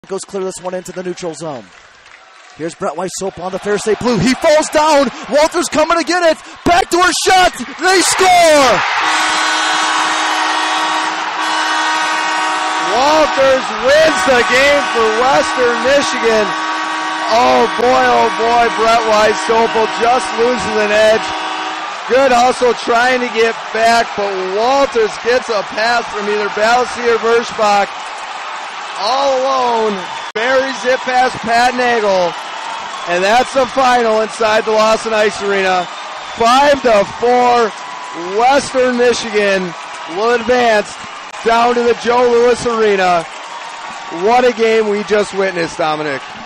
Broncos clear this one into the neutral zone. Here's Brett Weissoap on the Ferris State Blue. He falls down. Walters coming to get it. Backdoor shot. They score! Walters wins the game for Western Michigan. Oh boy, Brett Weissoap just loses an edge. Good hustle trying to get back, but Walters gets a pass from either Balassi or Verschbach. All alone, buries it past Pat Nagel, and that's the final inside the Lawson Ice Arena. 5-4, Western Michigan will advance down to the Joe Louis Arena. What a game we just witnessed, Dominic.